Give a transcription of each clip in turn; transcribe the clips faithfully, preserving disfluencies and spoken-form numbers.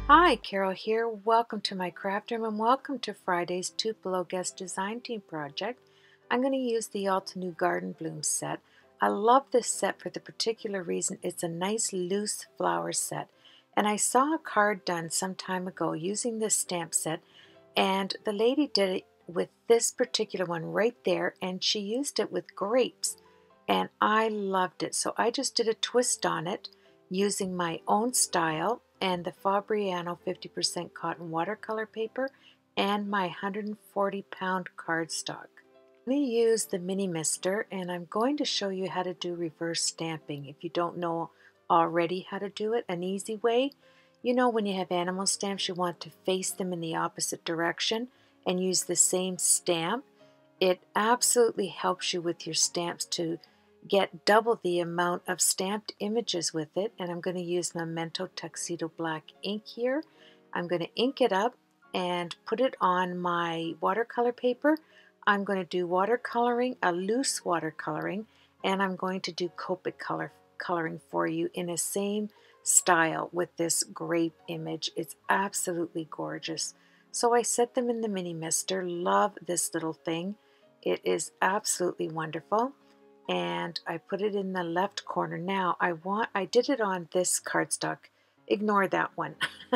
Hi, Carol here. Welcome to my craft room and welcome to Friday's Tupelo Guest Design Team project. I'm going to use the Altenew Garden Bloom set. I love this set for the particular reason it's a nice loose flower set. And I saw a card done some time ago using this stamp set, and the lady did it with this particular one right there, and she used it with grapes. And I loved it. So I just did a twist on it using my own style and the Fabriano fifty percent cotton watercolor paper and my one hundred forty pound cardstock. I'm going to use the mini mister, and I'm going to show you how to do reverse stamping. If you don't know already how to do it, an easy way, you know when you have animal stamps you want to face them in the opposite direction and use the same stamp. It absolutely helps you with your stamps to get double the amount of stamped images with it. And I'm going to use Memento Tuxedo Black ink here. I'm going to ink it up and put it on my watercolor paper. I'm going to do watercoloring, a loose watercoloring, and I'm going to do Copic color coloring for you in the same style with this grape image. It's absolutely gorgeous. So I set them in the mini mister. Love this little thing. It is absolutely wonderful. And I put it in the left corner. Now I want I did it on this cardstock. Ignore that one.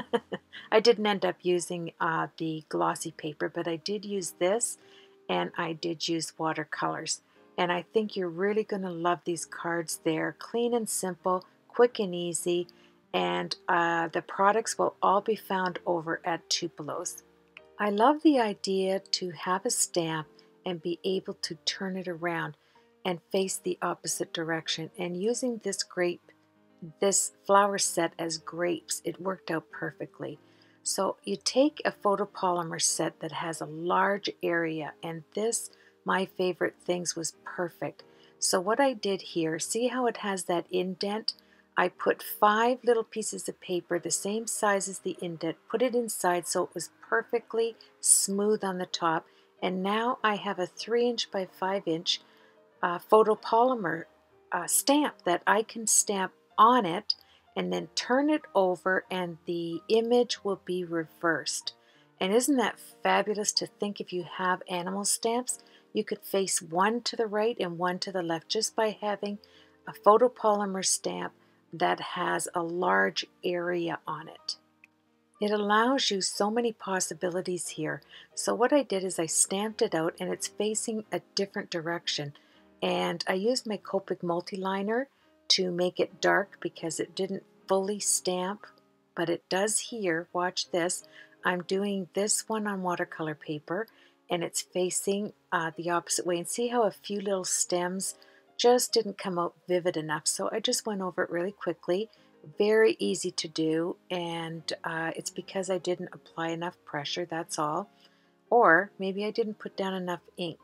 I didn't end up using uh, the glossy paper, but I did use this, and I did use watercolors. And I think you're really going to love these cards. They're clean and simple, quick and easy, and uh, the products will all be found over at Tupelo's. I love the idea to have a stamp and be able to turn it around and face the opposite direction. And using this grape, this flower set as grapes, it worked out perfectly. So you take a photopolymer set that has a large area, and this, my favorite things, was perfect. So what I did here, see how it has that indent? I put five little pieces of paper the same size as the indent, put it inside so it was perfectly smooth on the top, and now I have a three inch by five inch Uh, photopolymer uh, stamp that I can stamp on it and then turn it over, and the image will be reversed. And isn't that fabulous to think, if you have animal stamps, you could face one to the right and one to the left just by having a photopolymer stamp that has a large area on it. It allows you so many possibilities here. So what I did is I stamped it out, and it's facing a different direction. And I used my Copic multi-liner to make it dark because it didn't fully stamp, but it does here. Watch this. I'm doing this one on watercolor paper, and it's facing uh, the opposite way. And see how a few little stems just didn't come out vivid enough. So I just went over it really quickly. Very easy to do, and uh, it's because I didn't apply enough pressure, that's all. Or maybe I didn't put down enough ink.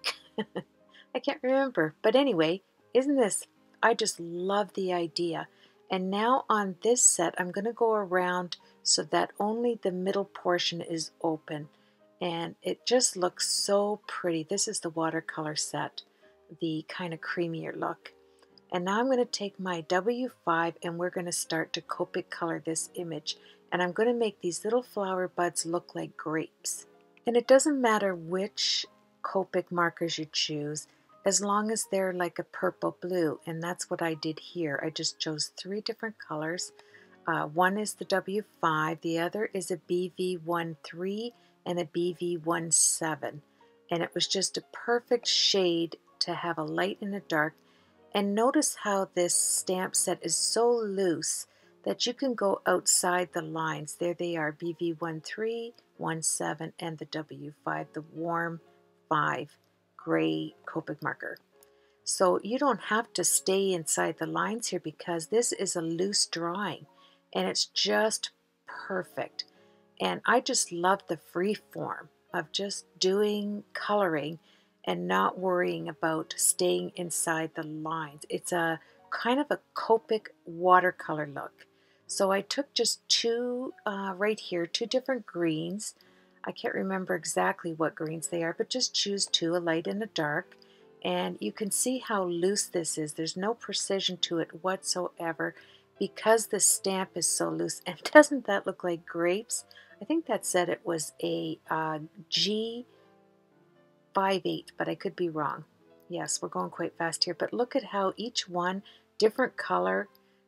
I can't remember, but anyway, isn't this, I just love the idea. And now on this set, I'm going to go around so that only the middle portion is open, and it just looks so pretty. This is the watercolor set, the kind of creamier look. And now I'm going to take my W five, and we're going to start to Copic color this image, and I'm going to make these little flower buds look like grapes. And it doesn't matter which Copic markers you choose, as long as they're like a purple blue, and that's what I did here. I just chose three different colors. Uh, one is the W five, the other is a B V thirteen and a B V seventeen, and it was just a perfect shade to have a light and a dark. And notice how this stamp set is so loose that you can go outside the lines. There they are, B V thirteen, seventeen, and the W five, the warm five gray Copic marker. So you don't have to stay inside the lines here because this is a loose drawing, and it's just perfect. And I just love the free form of just doing coloring and not worrying about staying inside the lines. It's a kind of a Copic watercolor look. So I took just two uh, right here, two different greens. I can't remember exactly what greens they are, but just choose two, a light and a dark. And you can see how loose this is. There's no precision to it whatsoever. because the stamp is so loose, and doesn't that look like grapes? I think that said it was a uh, G fifty-eight, but I could be wrong. Yes, we're going quite fast here, but look at how each one, different color,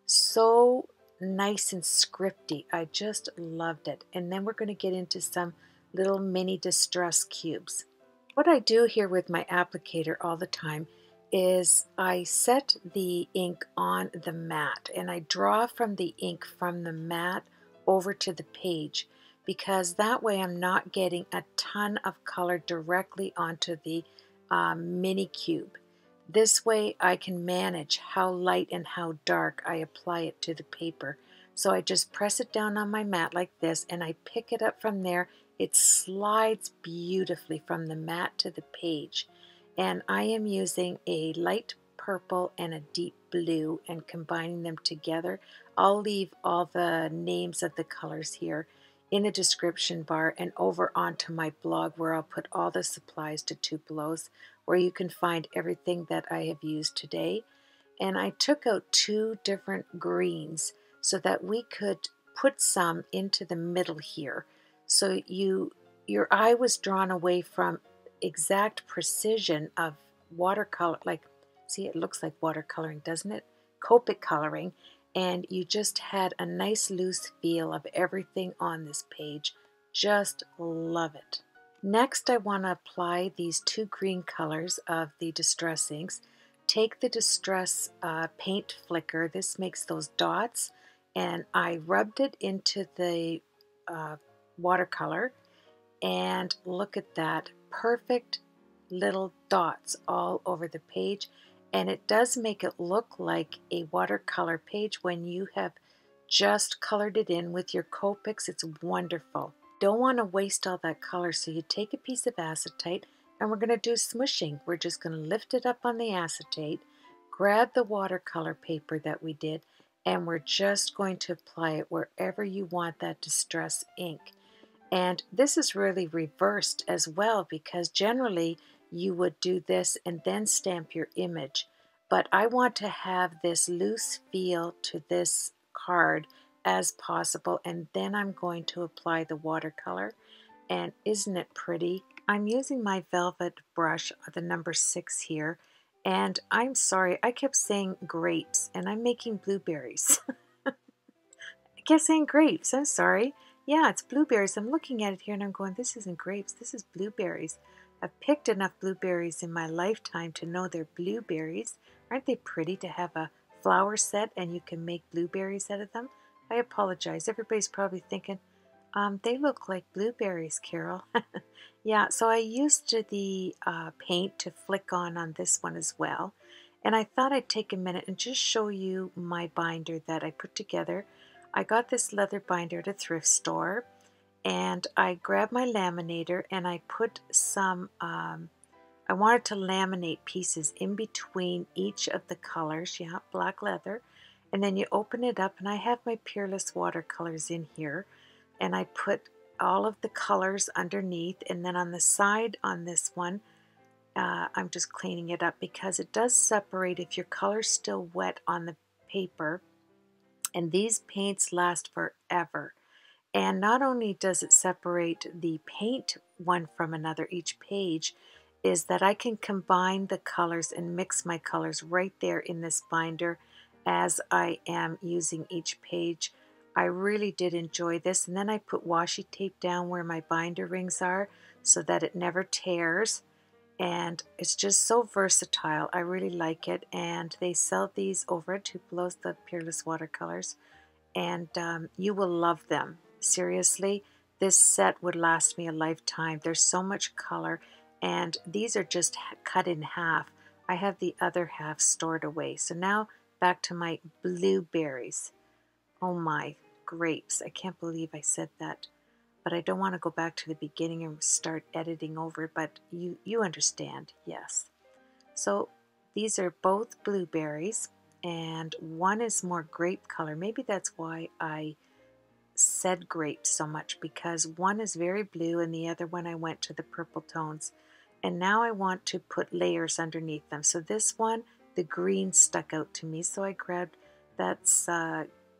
so nice and scripty. I just loved it. And then we're going to get into some little mini distress cubes. What I do here with my applicator all the time is I set the ink on the mat and I draw from the ink from the mat over to the page, because that way I'm not getting a ton of color directly onto the um, mini cube. This way I can manage how light and how dark I apply it to the paper. So I just press it down on my mat like this and I pick it up from there. It slides beautifully from the mat to the page. And I am using a light purple and a deep blue and combining them together. I'll leave all the names of the colors here in the description bar and over onto my blog, where I'll put all the supplies to Tupelos, where you can find everything that I have used today. And I took out two different greens so that we could put some into the middle here. So you, your eye was drawn away from exact precision of watercolor, like, see, it looks like watercoloring, doesn't it? Copic coloring, and you just had a nice loose feel of everything on this page. Just love it. Next, I want to apply these two green colors of the Distress inks. Take the Distress uh, paint flicker, this makes those dots, and I rubbed it into the uh, watercolor, and look at that, perfect little dots all over the page. And it does make it look like a watercolor page when you have just colored it in with your Copics. It's wonderful. Don't want to waste all that color, so you take a piece of acetate and we're going to do smushing. We're just going to lift it up on the acetate, grab the watercolor paper that we did, and we're just going to apply it wherever you want that Distress ink. And this is really reversed as well, because generally you would do this and then stamp your image. But I want to have this loose feel to this card as possible, and then I'm going to apply the watercolor. And isn't it pretty? I'm using my velvet brush, the number six here, and I'm sorry, I kept saying grapes, and I'm making blueberries. I kept saying grapes, I'm sorry. Yeah, it's blueberries. I'm looking at it here and I'm going, this isn't grapes, this is blueberries. I've picked enough blueberries in my lifetime to know they're blueberries. Aren't they pretty to have a flower set and you can make blueberries out of them? I apologize. Everybody's probably thinking, um, they look like blueberries, Carol. Yeah, so I used the uh, paint to flick on on this one as well. And I thought I'd take a minute and just show you my binder that I put together. I got this leather binder at a thrift store, and I grabbed my laminator and I put some, um, I wanted to laminate pieces in between each of the colors. Yeah, black leather. And then you open it up, and I have my Peerless Watercolors in here, and I put all of the colors underneath, and then on the side on this one, uh, I'm just cleaning it up because it does separate if your color's still wet on the paper. And these paints last forever. And not only does it separate the paint one from another, each page, is that I can combine the colors and mix my colors right there in this binder as I am using each page. I really did enjoy this. And then I put washi tape down where my binder rings are so that it never tears. And it's just so versatile. I really like it. And they sell these over at Tupelos, the Peerless Watercolors. And um, you will love them. Seriously, this set would last me a lifetime. There's so much color. And these are just cut in half. I have the other half stored away. So now back to my blueberries. Oh my, grapes. I can't believe I said that. But I don't want to go back to the beginning and start editing over it, but you, you understand, yes. So these are both blueberries, and one is more grape color. Maybe that's why I said grape so much, because one is very blue and the other one I went to the purple tones. And now I want to put layers underneath them. So this one, the green stuck out to me, so I grabbed, that's uh,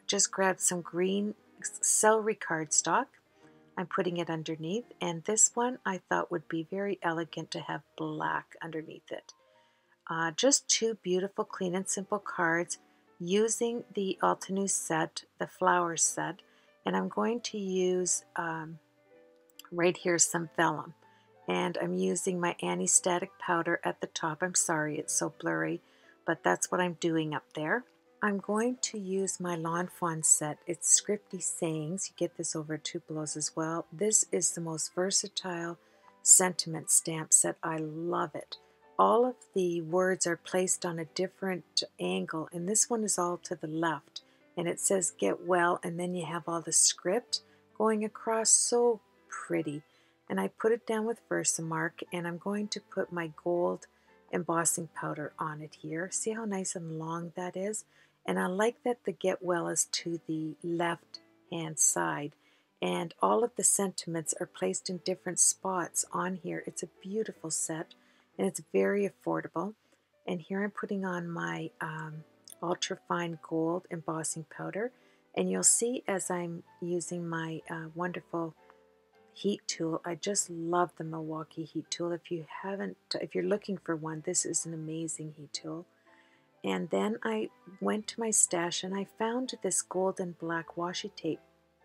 just grabbed some green celery cardstock. I'm putting it underneath, and this one I thought would be very elegant to have black underneath it. Uh, just two beautiful, clean and simple cards using the Altenew set, the flower set, and I'm going to use um, right here some vellum. And I'm using my anti-static powder at the top. I'm sorry it's so blurry, but that's what I'm doing up there. I'm going to use my Lawn Fawn set. It's scripty sayings. You get this over at Tupelo's as well. This is the most versatile sentiment stamp set. I love it. All of the words are placed on a different angle, and this one is all to the left. And it says get well, and then you have all the script going across. So pretty. And I put it down with Versamark, and I'm going to put my gold embossing powder on it here. See how nice and long that is? And I like that the get well is to the left hand side, and all of the sentiments are placed in different spots on here. It's a beautiful set, and it's very affordable. And here I'm putting on my um, ultra fine gold embossing powder, and you'll see as I'm using my uh, wonderful heat tool. I just love the Milwaukee heat tool. If you haven't, if you're looking for one, this is an amazing heat tool. And then I went to my stash and I found this gold and black washi tape.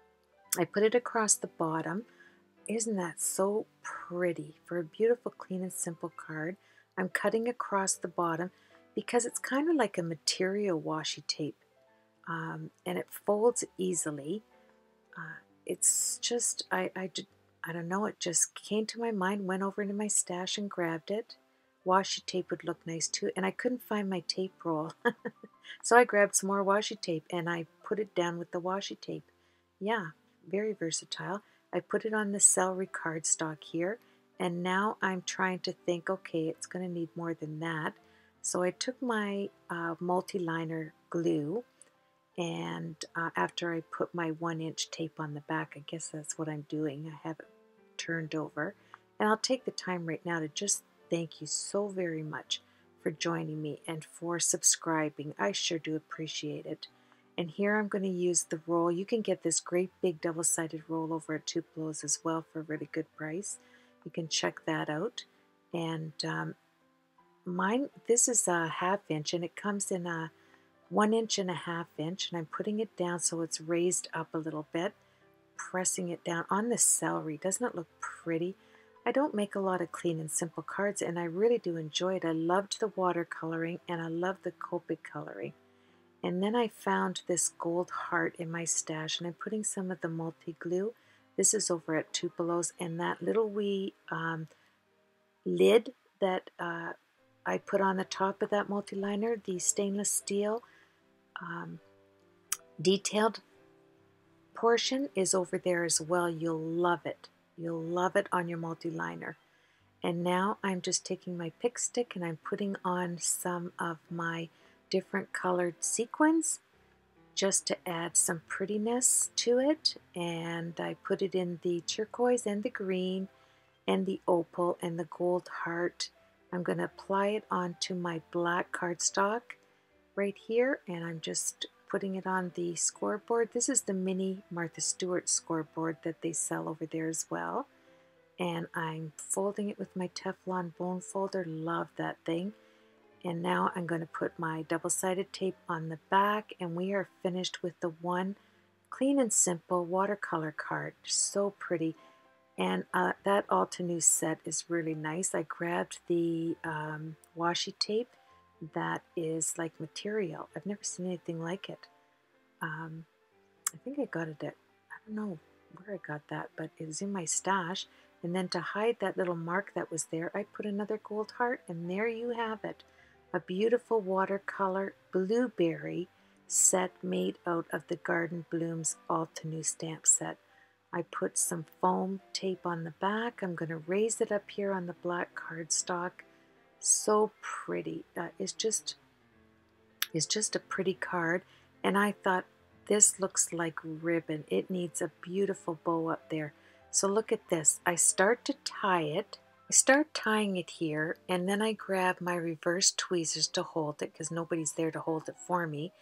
I put it across the bottom. Isn't that so pretty? For a beautiful, clean and simple card, I'm cutting across the bottom because it's kind of like a material washi tape, um, and it folds easily. Uh, it's just, I, I, I don't know, it just came to my mind, went over into my stash and grabbed it. Washi tape would look nice too, and I couldn't find my tape roll. So I grabbed some more washi tape and I put it down with the washi tape. Yeah, very versatile. I put it on the celery cardstock here, and now I'm trying to think, okay, it's going to need more than that. So I took my uh, multi-liner glue, and uh, after I put my one inch tape on the back, I guess that's what I'm doing. I have it turned over, and I'll take the time right now to just thank you so very much for joining me and for subscribing. I sure do appreciate it. And here I'm going to use the roll. You can get this great big double-sided roll over at Tupelo's as well for a really good price. You can check that out. And um, mine, this is a half inch, and it comes in a one inch and a half inch, and I'm putting it down so it's raised up a little bit, pressing it down on the celery. Doesn't it look pretty? I don't make a lot of clean and simple cards, and I really do enjoy it. I loved the watercoloring, and I love the Copic coloring. And then I found this gold heart in my stash, and I'm putting some of the multi-glue. This is over at Tupelo's, and that little wee um, lid that uh, I put on the top of that multi-liner, the stainless steel um, detailed portion is over there as well. You'll love it. You'll love it on your multi-liner. And now I'm just taking my pick stick and I'm putting on some of my different colored sequins just to add some prettiness to it. And I put it in the turquoise and the green and the opal and the gold heart. I'm going to apply it onto my black cardstock right here, and I'm just putting it on the scoreboard. This is the mini Martha Stewart scoreboard that they sell over there as well. And I'm folding it with my Teflon bone folder. Love that thing. And now I'm going to put my double-sided tape on the back, and we are finished with the one clean and simple watercolor card. So pretty. And uh, that Altenew set is really nice. I grabbed the um, washi tape that is like material. I've never seen anything like it. Um, I think I got it at, I don't know where I got that, but it was in my stash. And then to hide that little mark that was there, I put another gold heart, and there you have it. A beautiful watercolor blueberry set made out of the Garden Blooms Altenew stamp set. I put some foam tape on the back. I'm going to raise it up here on the black cardstock. So pretty. Uh, it's just, it's just a pretty card. And I thought, this looks like ribbon. It needs a beautiful bow up there. So look at this. I start to tie it. I start tying it here, and then I grab my reverse tweezers to hold it because nobody's there to hold it for me.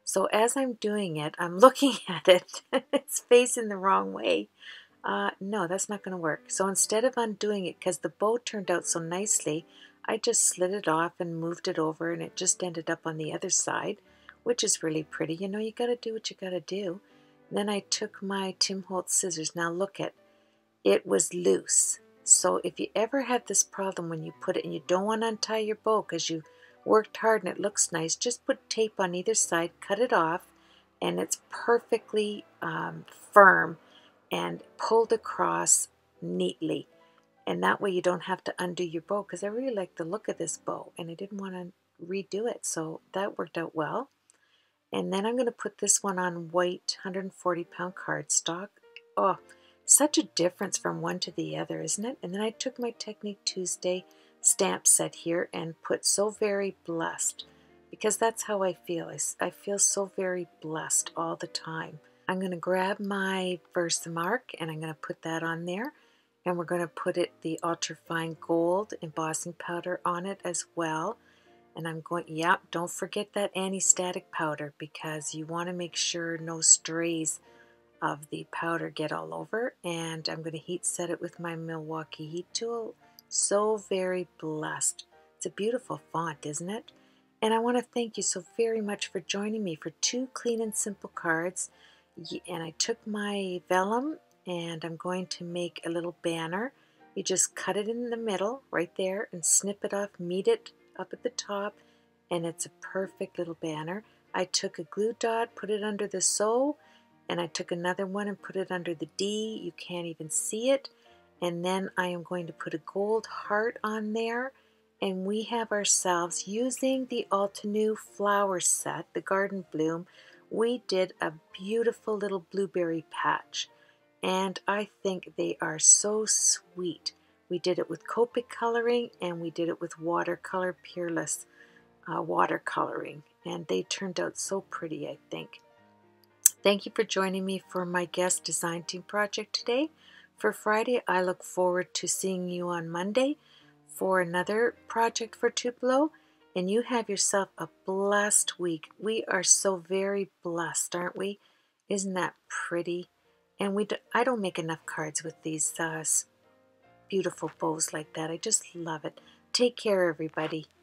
So as I'm doing it, I'm looking at it. It's facing the wrong way. Uh, no, that's not going to work. So instead of undoing it, because the bow turned out so nicely, I just slid it off and moved it over, and it just ended up on the other side, which is really pretty. You know, you got to do what you got to do. Then I took my Tim Holtz scissors. Now look at it, was loose. So if you ever have this problem when you put it and you don't want to untie your bow because you worked hard and it looks nice, just put tape on either side, cut it off, and it's perfectly um, firm and pulled across neatly. And that way you don't have to undo your bow, because I really like the look of this bow and I didn't want to redo it, so that worked out well. And then I'm going to put this one on white one hundred forty pound cardstock. Oh, such a difference from one to the other, isn't it? And then I took my Technique Tuesday stamp set here and put So Very Blessed, because that's how I feel. I, I feel so very blessed all the time. I'm going to grab my Versamark and I'm going to put that on there. And we're going to put it the Ultra Fine Gold embossing powder on it as well. And I'm going, yeah, don't forget that anti-static powder, because you want to make sure no strays of the powder get all over. And I'm going to heat set it with my Milwaukee heat tool. So Very Blessed. It's a beautiful font, isn't it? And I want to thank you so very much for joining me for two clean and simple cards. And I took my vellum and I'm going to make a little banner. You just cut it in the middle right there and snip it off, meet it up at the top, and it's a perfect little banner. I took a glue dot, put it under the So, and I took another one and put it under the D. You can't even see it. And then I am going to put a gold heart on there. And we have ourselves, using the Altenew flower set, the Garden Bloom, we did a beautiful little blueberry patch. And I think they are so sweet. We did it with Copic coloring and we did it with watercolor, Peerless uh, watercoloring. And they turned out so pretty, I think. Thank you for joining me for my guest design team project today. For Friday, I look forward to seeing you on Monday for another project for Tupelo. And you have yourself a blessed week. We are so very blessed, aren't we? Isn't that pretty? And we do, I don't make enough cards with these uh, beautiful bows like that. I just love it. Take care, everybody.